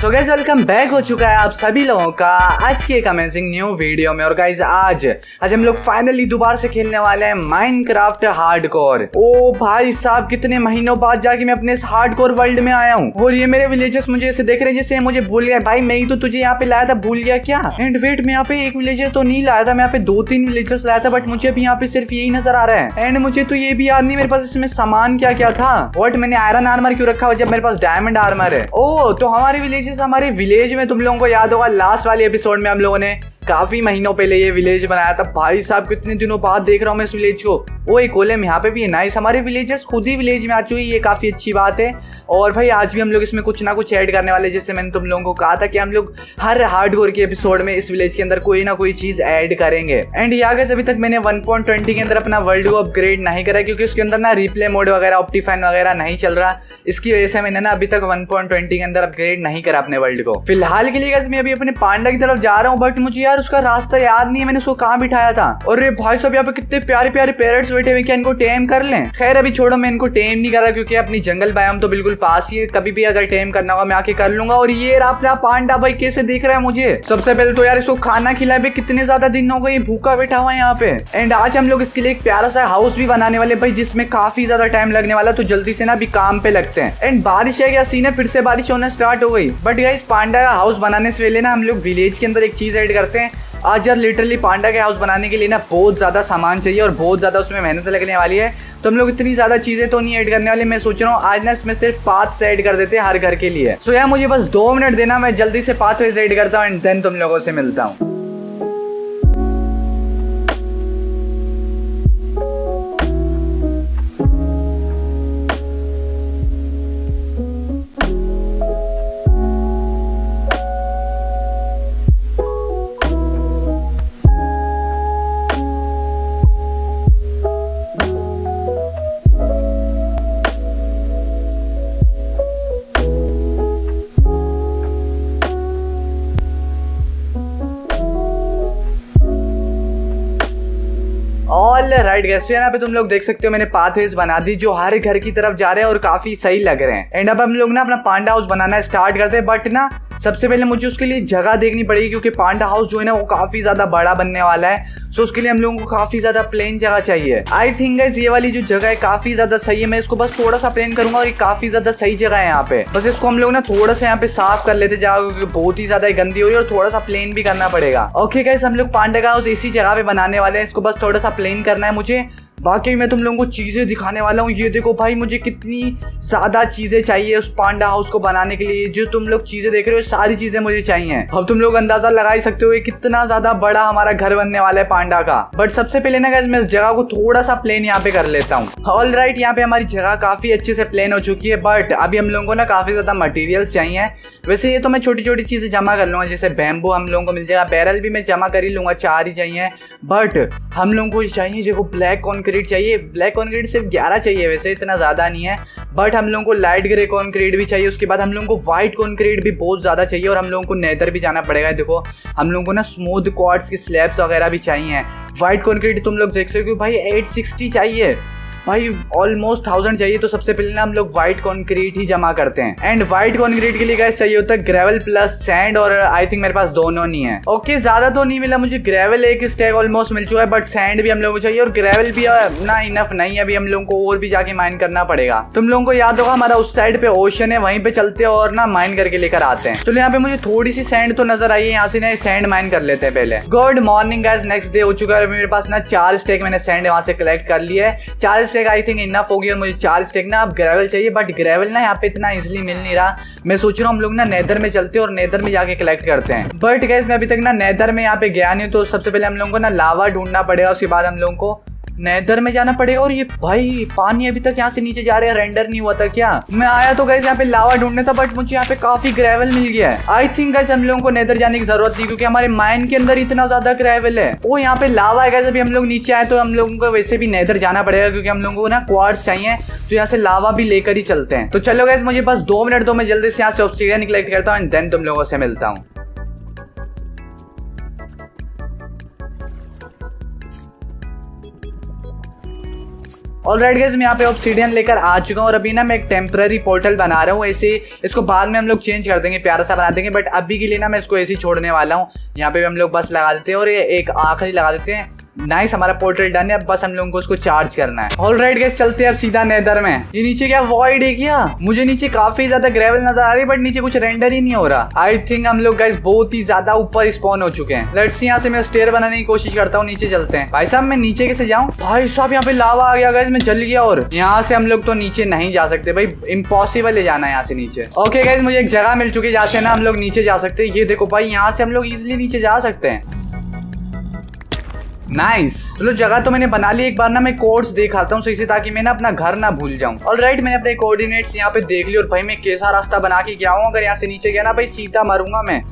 So guys welcome back हो चुका है आप सभी लोगों का आज की एक अमेजिंग न्यू वीडियो में। और गाइस आज हम लोग फाइनली दोबारा से खेलने वाले हैं माइनक्राफ्ट हार्डकोर। ओ भाई साहब, कितने महीनों बाद जाके मैं अपने इस हार्डकोर वर्ल्ड में आया हूँ। और ये मेरे विलेजर्स मुझे ऐसे देख रहे हैं जैसे मुझे भूल गया। भाई मैं ही तो तुझे यहाँ पे लाया था, भूल गया क्या? एंड वेट, मैं यहाँ पे एक विलेजर तो नहीं लाया था, मैं यहाँ पे 2-3 विलेजर्स लाया था, बट मुझे अभी यहाँ पे सिर्फ यही नजर आ रहा है। एंड मुझे तो ये भी याद नहीं मेरे पास इसमें सामान क्या क्या था। व्हाट, मैंने आयरन आर्मर क्यों रखा हुआ जब मेरे पास डायमंड आर्मर है? ओ तो हमारे विलेजेस, हमारे विलेज में तुम लोगों को याद होगा लास्ट वाले एपिसोड में हम लोगों ने काफी महीनों पहले ये विलेज बनाया था। भाई साहब कितने दिनों बाद देख रहा हूँ मैं इस विलेज को। वो एक कोलम यहाँ पे भी है, नाइस। हमारे विलेजर्स खुद ही विलेज में आ चुके हैं, ये काफी अच्छी बात है। और भाई आज भी हम लोग इसमें कुछ ना कुछ ऐड करने वाले, जैसे मैंने तुम लोगों को कहा था कि हम लोग हर हार्डकोर के एपिसोड में इस विलेज के अंदर कोई ना कोई चीज ऐड करेंगे। एंड यहाँ गाइस अभी तक मैंने 1.20 के अंदर अपना वर्ल्ड को अपग्रेड नहीं करा, क्योंकि उसके अंदर ना रिप्ले मोड वगैरह, ऑप्टिफाइन वगैरह नहीं चल रहा। इसकी वजह से मैंने ना अभी तक 1.20 के अंदर अपग्रेड नहीं करा अपने वर्ल्ड को। फिलहाल के लिए गाइस मैं अभी अपने पांडा की तरफ जा रहा हूँ, बट मुझे यार उसका रास्ता याद नहीं है, मैंने उसको कहाँ बिठाया था। और भाई साहब यहाँ पे कितने प्यारे प्यारे पैरट्स बैठे हुए, क्या इनको टेम कर लें? खैर अभी छोड़ो, मैं इनको टेम नहीं कर रहा, क्योंकि अपनी जंगल बायोम तो बिल्कुल पास ही है, कभी भी अगर टेम करना होगा मैं आके कर लूंगा। और ये अपना पांडा भाई कैसे देख रहा है मुझे। सबसे पहले तो यार इसको खाना खिलाए भी, कितने ज्यादा दिन हो गए भूखा बैठा हुआ है यहाँ पे। एंड आज हम लोग इसके लिए एक प्यारा सा हाउस भी बनाने वाले भाई, जिसमें काफी ज्यादा टाइम लगने वाला, तो जल्दी से ना अभी काम पे लगते हैं। एंड बारिश है क्या सीन है, फिर से बारिश होना स्टार्ट हो गई। बट गाइस पांडा का हाउस बनाने से पहले ना हम लोग विलेज के अंदर एक चीज ऐड करते हैं। आज यार लिटरली पांडा के हाउस बनाने के लिए ना बहुत ज्यादा सामान चाहिए और बहुत ज्यादा उसमें मेहनत लगने वाली है, तो हम लोग इतनी ज्यादा चीजें तो नहीं ऐड करने वाले। मैं सोच रहा हूँ आज ना इसमें सिर्फ पाथ ऐड कर देते हैं हर घर के लिए। सो यार मुझे बस 2 मिनट देना, मैं जल्दी से पाथ ऐड करता हूँ एंड देन तुम लोगों से मिलता हूँ। ऑल राइट गाइस, तो यहाँ पे तुम लोग देख सकते हो मैंने पाथवेज बना दी जो हर घर की तरफ जा रहे हैं और काफी सही लग रहे हैं। एंड अब हम लोग ना अपना पांडा हाउस बनाना स्टार्ट करते हैं, बट ना सबसे पहले मुझे उसके लिए जगह देखनी पड़ेगी, क्योंकि पांडा हाउस जो है ना वो काफी ज्यादा बड़ा बनने वाला है। सो उसके लिए हम लोगों को काफी ज्यादा प्लेन जगह चाहिए। आई थिंक गाइस ये वाली जो जगह है काफी ज्यादा सही है, मैं इसको बस थोड़ा सा प्लेन करूंगा और ये काफी ज्यादा सही जगह है यहाँ पे। बस इसको हम लोग ना थोड़ा सा यहाँ पे साफ कर लेते जगह, क्योंकि बहुत ही ज्यादा गंदी हो रही है और थोड़ा सा प्लेन भी करना पड़ेगा। ओके गाइस, हम लोग पांडा का हाउस इसी जगह पे बनाने वाले हैं, इसको बस थोड़ा सा प्लेन करना है मुझे। बाकी मैं तुम लोगों को चीजें दिखाने वाला हूँ। ये देखो भाई, मुझे कितनी ज्यादा चीजें चाहिए उस पांडा हाउस को बनाने के लिए। जो तुम लोग चीजें देख रहे हो सारी चीजें मुझे चाहिए। अब तुम लोग अंदाजा लगा ही सकते हो कितना ज्यादा बड़ा हमारा घर बनने वाला है पांडा का। बट सबसे पहले ना गाइस मैं इस जगह को थोड़ा सा प्लेन यहाँ पे कर लेता हूँ। ऑल राइट, यहाँ पे हमारी जगह काफी अच्छे से प्लेन हो चुकी है, बट अभी हम लोगों को ना काफी ज्यादा मटेरियल्स चाहिए। वैसे ये तो मैं छोटी छोटी चीजें जमा कर लूंगा, जैसे बैम्बू हम लोगों को मिल जाएगा, बैरल भी मैं जमा कर ही लूंगा, 4 ही चाहिए। बट हम लोगों को चाहिए देखो ब्लैक कॉन्क्रीट चाहिए। ब्लैक कॉन्क्रीट सिर्फ 11 चाहिए, वैसे इतना ज्यादा नहीं है। बट हम लोगों को लाइट ग्रे कॉन्क्रीट भी चाहिए, उसके बाद हम लोगों को व्हाइट कॉन्क्रीट भी बहुत ज्यादा चाहिए, और हम लोगों को नेदर भी जाना पड़ेगा। देखो हम लोगों को ना स्मूथ क्वार्ट्ज की स्लैब्स वगैरह भी चाहिए। व्हाइट कॉन्क्रीट तुम लोग देख सकते हो भाई 860 चाहिए, भाई ऑलमोस्ट 1000 चाहिए। तो सबसे पहले ना हम लोग व्हाइट कॉन्क्रीट ही जमा करते हैं। एंड व्हाइट कॉन्क्रीट के लिए गाइस चाहिए होता है ग्रेवल प्लस सैंड, और आई थिंक मेरे पास दोनों नहीं है। ओके ज्यादा तो नहीं मिला मुझे, ग्रेवल एक स्टैक ऑलमोस्ट मिल चुका है, बट सैंड भी हम लोगों को चाहिए, और ग्रेवल भी ना इनफ नहीं है, अभी हम लोगों को और भी जाके माइन करना पड़ेगा। तुम लोगों को याद होगा हमारा उस साइड पे ओशन है, वहीं पे चलते हैं और ना माइन करके लेकर आते हैं। चलो यहाँ पे मुझे थोड़ी सी सैंड तो नजर आई है, यहाँ से ना सैंड माइन कर लेते हैं पहले। Good morning guys, next day हो चुका है। मेरे पास ना 4 स्टैक मैंने सैंड वहां से कलेक्ट कर लिया है। 4 स्टैक आई थिंक इनफ हो गया। मुझे 4 स्टेक ना अब ग्रेवल चाहिए, बट ग्रेवल ना यहाँ पे इतना इजीली मिल नहीं रहा। मैं सोच रहा हूँ हम लोग ना नेदर में चलते हैं और नेदर में जाके कलेक्ट करते हैं। बट गाइस मैं अभी तक ना नेदर में यहाँ पे गया नहीं, तो सबसे पहले हम लोगों को ना लावा ढूंढना पड़ेगा, उसके बाद हम लोगों को नेदर में जाना पड़ेगा। और ये भाई पानी अभी तक यहाँ से नीचे जा रहा है, रेंडर नहीं हुआ था क्या? मैं आया तो गाइस यहाँ पे लावा ढूंढने था, बट मुझे यहाँ पे काफी ग्रेवल मिल गया है। आई थिंक गाइस हम लोगों को नेदर जाने की जरूरत नहीं, क्योंकि हमारे माइन के अंदर इतना ज्यादा ग्रेवल है। वो यहाँ पे लावा है गाइस, अभी हम लोग नीचे आए तो हम लोगों को वैसे भी नेदर जाना पड़ेगा, क्योंकि हम लोगों को ना क्वार्ट्ज चाहिए, तो यहाँ से लावा भी लेकर ही चलते हैं। तो चलो गाइस मुझे बस 2 मिनट दो, मैं जल्दी से यहाँ से ऑब्सीडियन कलेक्ट करता हूँ एंड देन तुम लोगों से मिलता हूँ। ऑलराइट गाइस, मैं यहाँ पे ऑब्सीडियन लेकर आ चुका हूँ और अभी ना मैं एक टेम्पररी पोर्टल बना रहा हूँ। ऐसे इसको बाद में हम लोग चेंज कर देंगे, प्यारा सा बना देंगे, बट अभी के लिए ना मैं इसको ऐसे ही छोड़ने वाला हूँ। यहाँ पे भी हम लोग बस लगा देते हैं और ये एक आखिरी लगा देते हैं। नाइस, हमारा पोर्टल डन है। अब बस हम लोगों को उसको चार्ज करना है। ऑलराइट गाइस, चलते हैं अब सीधा नेदर में। ये नीचे क्या वॉइड है क्या? मुझे नीचे काफी ज्यादा ग्रेवल नजर आ रही है, बट नीचे कुछ रेंडर ही नहीं हो रहा। आई थिंक हम लोग गाइस बहुत ही ज्यादा ऊपर स्पॉन हो चुके हैं। लेट्स सी, यहाँ से मैं स्टेयर बनाने की कोशिश करता हूँ। नीचे चलते हैं। भाई साहब, मैं नीचे कैसे जाऊँ? भाई साहब, यहाँ पे लावा आ गया गाइस, मैं जल गया। और यहाँ से हम लोग तो नीचे नहीं जा सकते भाई, इम्पॉसिबल है जाना यहाँ से नीचे। ओके गाइस, मुझे एक जगह मिल चुकी है जहाँ से ना हम लोग नीचे जा सकते हैं। ये देखो भाई, यहाँ से हम लोग इजिली नीचे जा सकते हैं। नाइस, चलो जगह तो मैंने बना ली। एक बार ना मैं कोड्स देख आता हूँ सही से, ताकि मैं ना अपना घर ना भूल जाऊँ। ऑलराइट, मैंने अपने कोऑर्डिनेट्स यहाँ पे देख ली और भाई मैं कैसा रास्ता बना के गया हूँ। अगर यहाँ से नीचे गया ना भाई, सीधा मरूंगा मैं।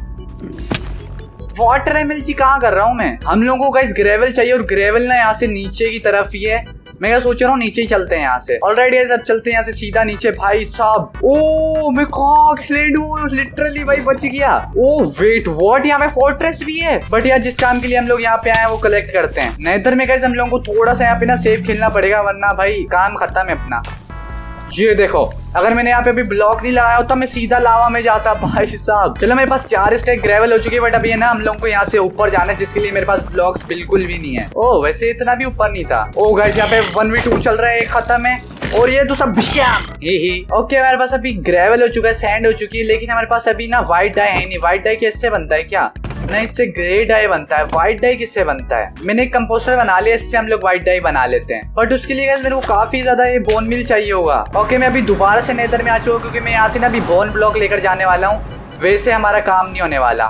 वाटर एमएलजी कहाँ कर रहा हूँ मैं? हम लोगों को गाइस ग्रेवल चाहिए और ग्रेवल ना यहाँ से नीचे की तरफ ही है। मैं क्या सोच रहा हूँ, नीचे ही चलते हैं यहाँ से। ऑलराइट गाइस, अब चलते हैं यहाँ से सीधा नीचे। भाई साहब, ओ मैं कहाँ खिलेड हूँ, लिटरली भाई बच गया। ओ वेट व्हाट, यहाँ पे फोर्ट्रेस भी है। बट यार, जिस काम के लिए हम लोग यहाँ पे आए हैं वो कलेक्ट करते हैं। नेदर में गाइस हम लोगों को थोड़ा सा यहाँ पे ना सेफ खेलना पड़ेगा, वरना भाई काम खत्म है अपना। ये देखो, अगर मैंने यहाँ पे अभी ब्लॉक नहीं लगाया होता मैं सीधा लावा में जाता भाई साहब। चलो, मेरे पास 4 स्टैक ग्रेवल हो चुकी है, बट अभी है ना हम लोगों को यहाँ से ऊपर जाना है, जिसके लिए मेरे पास ब्लॉक्स बिल्कुल भी नहीं है। ओ वैसे इतना भी ऊपर नहीं था। ओ गाइस, यहाँ पे 1v2 चल रहा है, एक खत्म है और ये तो सब ही। ओके, हमारे पास अभी ग्रेवल हो चुका है, सैंड हो चुकी है, लेकिन हमारे पास अभी ना व्हाइट डाई है नहीं। व्हाइट डाई किससे बनता है क्या? नहीं, इससे ग्रे डाई बनता है। व्हाइट डाई किससे बनता है? मैंने एक कंपोस्टर बना लिया, इससे हम लोग व्हाइट डाई बना लेते हैं। बट उसके लिए मेरे को काफी ज्यादा ये बोन मिल चाहिए होगा। ओके, मैं अभी दोबारा से नेदर में आ चुका हूँ, क्योंकि मैं यहाँ से ना अभी बोन ब्लॉक लेकर जाने वाला हूँ। वैसे हमारा काम नहीं होने वाला।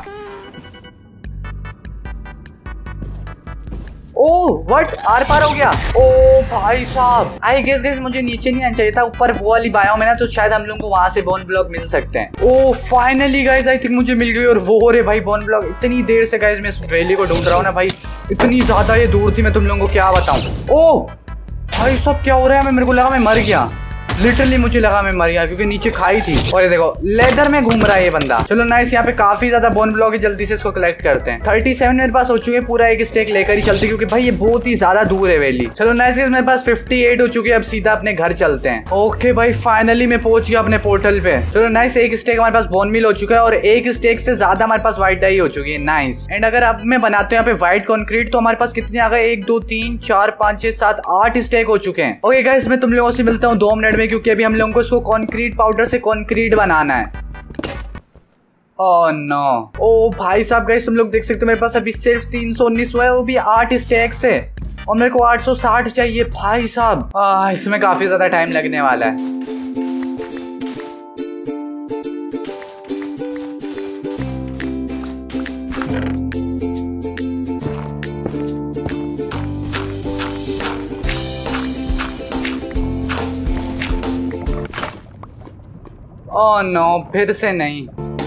ओह व्हाट, आर पार हो गया। ओ भाई साहब, आई गेस गाइस मुझे नीचे नहीं आना चाहिए था, ऊपर वो वाली बायोम है ना, तो शायद हम लोगों को वहां से बोन ब्लॉक मिल सकते हैं। Oh finally guys, I think मुझे मिल गई। और वो हो रहे भाई बोन ब्लॉक। इतनी देर से गाइस मैं इस वैली को ढूंढ रहा हूँ ना भाई, इतनी ज्यादा ये दूर थी, मैं तुम लोगों को क्या बताऊं। ओ भाई साहब, क्या हो रहा है? मेरे को लगा मैं मर गया। लिटरली मुझे लगा मैं मर गया, क्योंकि नीचे खाई थी। और ये देखो, लेदर में घूम रहा है ये बंदा। चलो नाइस, यहाँ पे काफी ज्यादा बोन ब्लॉक है, जल्दी से इसको कलेक्ट करते हैं। 37 मेरे पास हो चुके हैं, पूरा एक स्टेक लेकर ही चलते, क्योंकि भाई ये बहुत ही ज्यादा दूर है वैली। चलो नाइस, मेरे पास 58 हो चुके हैं। अब सीधा अपने घर चलते हैं। ओके भाई, फाइनली मैं पहुंच गया अपने पोर्टल पे। चलो नाइस, एक स्टेक हमारे पास बोन मिल हो चुका है और एक स्टेक से ज्यादा हमारे पास व्हाइट डाई हो चुकी है। नाइस। एंड अगर अब मैं बनाते हैं यहाँ पे व्हाइट कॉन्क्रीट, तो हमारे पास कितने आ गए? 1 2 3 4 5 6 7 8 स्टेक हो चुके हैं। ओके गाइस, मैं तुम लोगों से मिलता हूँ 2 मिनट में, क्योंकि अभी हम लोगों को इसको कंक्रीट पाउडर से कंक्रीट बनाना है। ओह नो, ओ भाई साहब गाइस, तुम लोग देख सकते हो मेरे पास अभी सिर्फ 319 हुआ है, वो भी 8 स्टैक से, और मेरे को 860 चाहिए भाई साहब। इसमें काफी ज्यादा टाइम लगने वाला है। ओह नो, फिर से नहीं।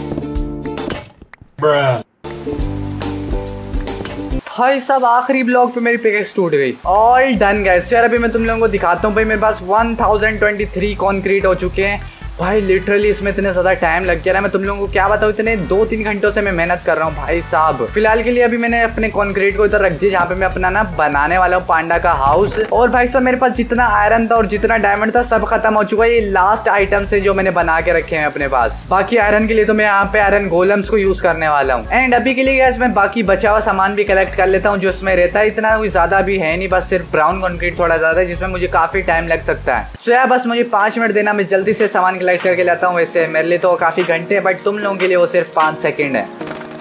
भाई साहब, आखिरी ब्लॉक पे मेरी पिकेक्स टूट गई। All done guys. यार अभी मैं तुम लोगों को दिखाता हूँ भाई, मेरे पास 1023 कंक्रीट हो चुके हैं। भाई लिटरली इसमें इतने ज्यादा टाइम लग गया ना, मैं तुम लोगों को क्या बताऊँ, इतने 2-3 घंटों से मैं मेहनत कर रहा हूँ भाई साहब। फिलहाल के लिए अभी मैंने अपने कंक्रीट को इधर रख दिया, जहाँ पे मैं अपना ना बनाने वाला हूँ पांडा का हाउस। और भाई साहब, मेरे पास जितना आयरन था और जितना डायमंड था सब खत्म हो चुका है। ये लास्ट आइटम से जो मैंने बना के रखे हैं अपने पास। बाकी आयरन के लिए तो मैं यहाँ पे आयरन गोलम्स को यूज करने वाला हूँ। एंड अभी के लिए मैं बाकी बचा हुआ सामान भी कलेक्ट कर लेता हूँ जो इसमें रहता है। इतना कोई ज्यादा भी है नहीं, बस सिर्फ ब्राउन कंक्रीट थोड़ा ज्यादा है, जिसमें मुझे काफी टाइम लग सकता है। सो यार बस मुझे 5 मिनट देना, मैं जल्दी से सामान कलेक्ट करके लाता हूँ। वैसे मेरे लिए तो काफी घंटे, बट तुम लोगों के लिए वो सिर्फ 5 सेकंड है।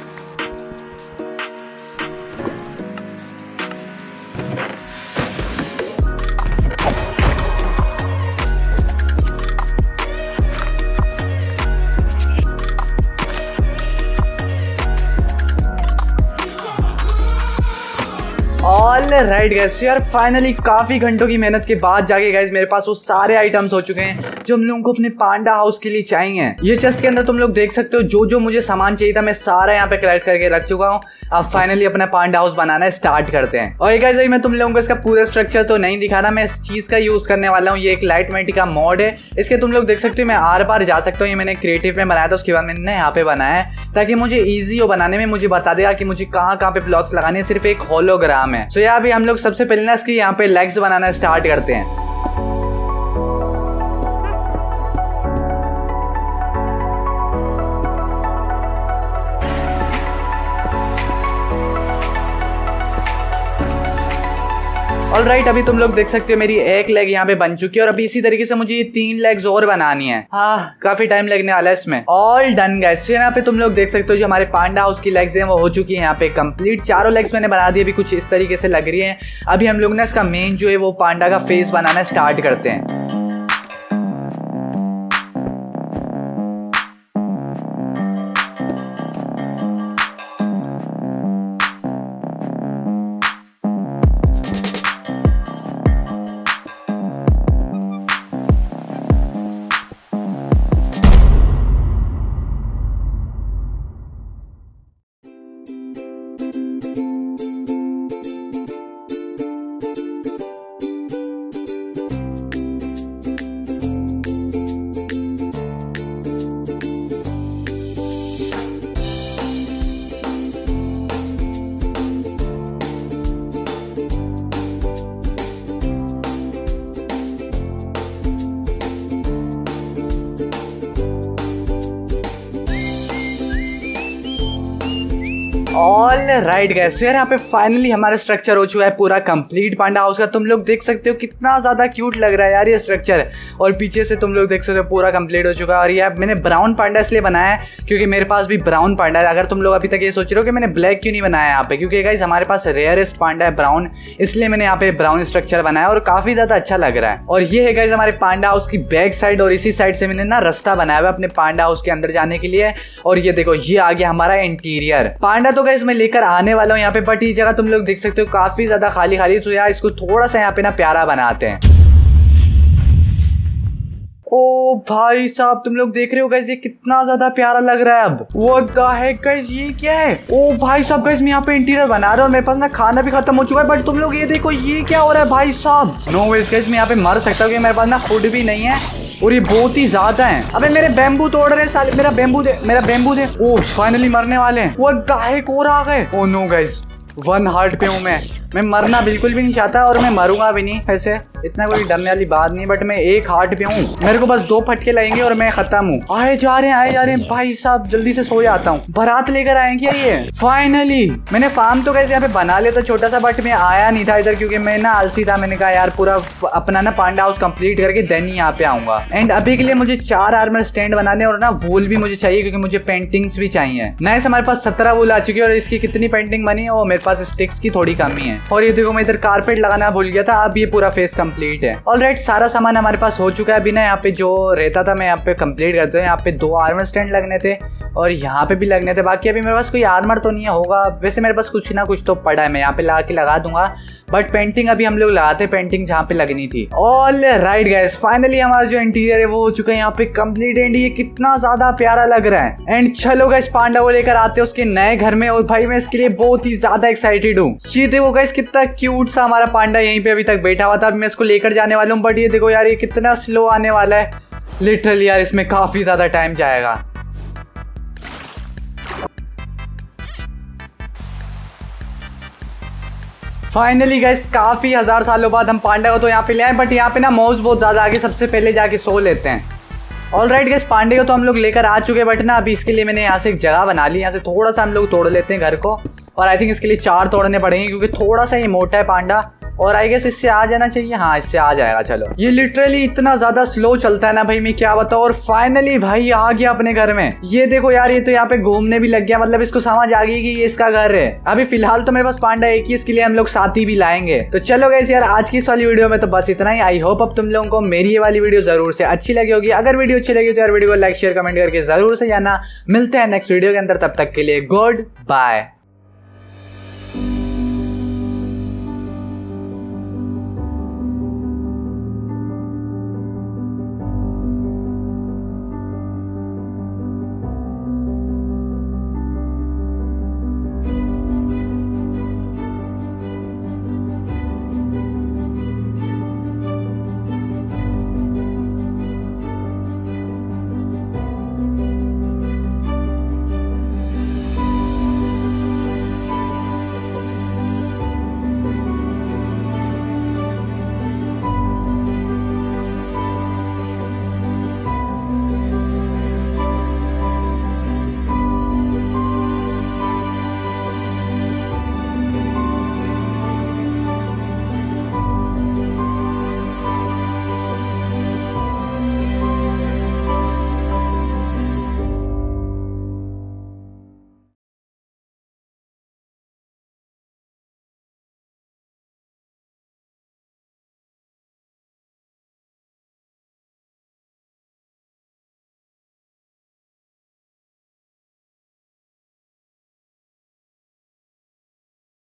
ऑल राइट गाइस, यार फाइनली काफी घंटों की मेहनत के बाद जाके गाइस मेरे पास वो सारे आइटम्स हो चुके हैं जो हम लोगों को अपने पांडा हाउस के लिए चाहिए। ये चेस्ट के अंदर तुम लोग देख सकते हो जो जो मुझे सामान चाहिए था मैं सारा यहाँ पे कलेक्ट करके रख चुका हूँ। अब फाइनली अपना पांडा हाउस बनाना स्टार्ट करते हैं। और गाइस मैं तुम लोगों को इसका पूरा स्ट्रक्चर तो नहीं दिखा रहा, मैं इस चीज का यूज करने वाला हूँ। ये एक लाइटमेटिक का मॉड है, इसके तुम लोग देख सकते हो मैं आर पार जा सकता हूँ। ये मैंने क्रिएटिव में बनाया था, उसके बाद मैंने यहाँ पे बनाया है ताकि मुझे ईजी हो बनाने में। मुझे बता देगा कि मुझे कहाँ कहाँ पे ब्लॉक्स लगाने, सिर्फ एक होलोग्राम है। सो यहाँ भी हम लोग सबसे पहले ना इसकी यहाँ पे लेग्स बनाना स्टार्ट करते हैं। ऑलराइट, अभी तुम लोग देख सकते हो मेरी एक लेग यहाँ पे बन चुकी है और अभी इसी तरीके से मुझे ये 3 लेग्स और बनानी है। हाँ, काफी टाइम लगने वाला है इसमें। All done guys. यहाँ पे तुम लोग देख सकते हो जो हमारे पांडा हाउस की लेग्स हैं वो हो चुकी है यहाँ पे कंप्लीट। चारों लेग्स मैंने बना दी, अभी कुछ इस तरीके से लग रही है। अभी हम लोग ना इसका मेन जो है वो पांडा का फेस बनाना स्टार्ट करते हैं। ऑल राइट गाइस, यार यहाँ पे फाइनली हमारा स्ट्रक्चर हो चुका है पूरा कंप्लीट पांडा हाउस का। तुम लोग देख सकते हो कितना ज्यादा क्यूट लग रहा है यार ये स्ट्रक्चर। और पीछे से तुम लोग देख सकते हो पूरा कंप्लीट हो चुका है। और ये मैंने ब्राउन पांडा इसलिए बनाया है क्योंकि मेरे पास भी ब्राउन पांडा है। अगर तुम लोग अभी तक ये सोच रहे हो कि मैंने ब्लैक क्यों नहीं बनाया यहाँ पे, क्योंकि गाइस हमारे पास रेयरेस्ट पांडा है ब्राउन, इसलिए मैंने यहाँ पे ब्राउन स्ट्रक्चर बनाया और काफी ज्यादा अच्छा लग रहा है। और ये है गाइस हमारे पांडा हाउस की बैक साइड और इसी साइड से मैंने ना रास्ता बनाया हुआ अपने पांडा हाउस के अंदर जाने के लिए। और ये देखो ये आ गया हमारा इंटीरियर। पांडा तो गाइस मैं लेकर आने वाला हूँ यहाँ पे, बट ये जगह तुम लोग देख सकते हो काफी ज्यादा खाली खाली। तो यार इसको थोड़ा सा यहाँ पे ना प्यारा बनाते हैं। ओ भाई साहब तुम लोग देख रहे हो गाइस ये कितना ज्यादा प्यारा लग रहा है। अब व्हाट द हेक गाइस ये क्या है? ओ भाई साहब गाइस मैं यहाँ पे इंटीरियर बना रहा हूँ और मेरे पास ना खाना भी खत्म हो चुका है। बट तुम लोग ये देखो ये क्या हो रहा है भाई साहब। नो वेज गाइस मैं यहाँ पे मर सकता हूँ क्योंकि मेरे पास ना फूड भी नहीं है और ये बहुत ही ज्यादा है। अबे मेरे बैम्बू तोड़ रहे हैं साले, मेरा बैम्बू दे। ओ फाइनली मरने वाले हैं। वो गाय कोर आ गए। ओ नो गाइस 1 हार्ट पे हूँ मैं मरना बिल्कुल भी नहीं चाहता और मैं मरूंगा भी नहीं। ऐसे इतना कोई डरने वाली बात नहीं, बट मैं 1 हार्ट पे हूँ। मेरे को बस 2 फटके लगेंगे और मैं खत्म हूँ। आए जा रहे हैं भाई साहब, जल्दी से सो जाता हूँ। बारात लेकर आए क्या ये? फाइनली मैंने फार्म तो कैसे यहाँ पे बना लिया था छोटा सा, बट मैं आया नहीं था इधर क्योंकि मैं ना आलसी था। मैंने कहा यार पूरा अपना ना पांडा हाउस कंप्लीट करके देन ही यहाँ पे आऊंगा। एंड अभी के लिए मुझे 4 आर्मर स्टैंड बनाने और ना वूल भी मुझे चाहिए क्योंकि मुझे पेंटिंग्स भी चाहिए। नाइस, हमारे पास 17 वूल आ चुकी है और इसकी कितनी पेंटिंग बनी और मेरे पास स्टिक्स की थोड़ी कमी है। और ये देखो मैं इधर कारपेट लगाना भूल गया था। अब ये पूरा फेस कंप्लीट है। ऑलराइट सारा सामान हमारे पास हो चुका है। अभी ना यहाँ पे जो रहता था मैं यहाँ पे कंप्लीट करते हैं। यहाँ पे 2 आर्मर स्टैंड लगने थे और यहाँ पे भी लगने थे। बाकी अभी मेरे पास कोई आर्मर तो नहीं होगा, वैसे मेरे पास कुछ ना कुछ तो पड़ा है, मैं यहाँ पे लगा दूंगा। बट पेंटिंग अभी हम लोग लगाते पेंटिंग जहाँ पे लगनी थी। ऑल राइट गाइस फाइनली हमारा जो इंटीरियर है वो हो चुका है यहाँ पे कंप्लीट। एंड ये कितना ज्यादा प्यारा लग रहा है। एंड चलो गाइस पांडा को लेकर आते हैं उसके नए घर में। और भाई मैं इसके लिए बहुत ही ज्यादा एक्साइटेड हूँ। ये देखो गाइस कितना क्यूट सा हमारा पांडा यहीं पे अभी तक बैठा हुआ था। अब मैं इसको लेकर जाने वाला हूँ, बट ये देखो यार ये कितना स्लो आने वाला है। लिटरली यार इसमें काफी ज्यादा टाइम जाएगा। फाइनली गाइस काफी 1000 सालों बाद हम पांडा को तो यहाँ पे ले आए, बट यहाँ पे ना मॉब्स बहुत ज्यादा आगे, सबसे पहले जाके सो लेते हैं। ऑलराइट गाइस पांडे को तो हम लोग लेकर आ चुके हैं, बट ना अभी इसके लिए मैंने यहाँ से एक जगह बना ली। यहाँ से थोड़ा सा हम लोग तोड़ लेते हैं घर को। और आई थिंक इसके लिए 4 तोड़ने पड़ेंगे क्योंकि थोड़ा सा ये मोटा है पांडा। और आई गेस इससे आ जाना चाहिए। हाँ इससे आ जाएगा। चलो ये लिटरली इतना ज्यादा स्लो चलता है ना भाई, मैं क्या बताऊँ। और फाइनली भाई आ गया अपने घर में। ये देखो यार ये तो यहाँ पे घूमने भी लग गया, मतलब इसको समझ आ गई कि ये इसका घर है। अभी फिलहाल तो मेरे पास पांडा एक ही, इसके लिए हम लोग साथी भी लाएंगे। तो चलो गाइस यार आज की इस वाली वीडियो में तो बस इतना ही। आई होप अब तुम लोगों को मेरी ये वाली वीडियो जरूर से अच्छी लगी होगी। अगर वीडियो अच्छी लगी तो यार वीडियो को लाइक शेयर कमेंट करके जरूर से जाना। मिलते हैं नेक्स्ट वीडियो के अंदर, तब तक के लिए गुड बाय।